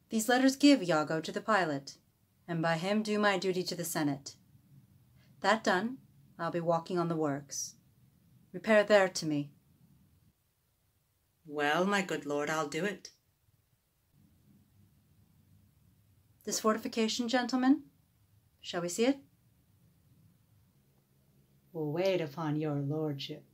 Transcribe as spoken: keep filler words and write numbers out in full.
These letters give, Iago, to the pilot, and by him do my duty to the Senate. That done, I'll be walking on the works. Repair there to me. Well, my good lord, I'll do it. This fortification, gentlemen, shall we see it? We'll wait upon your lordship.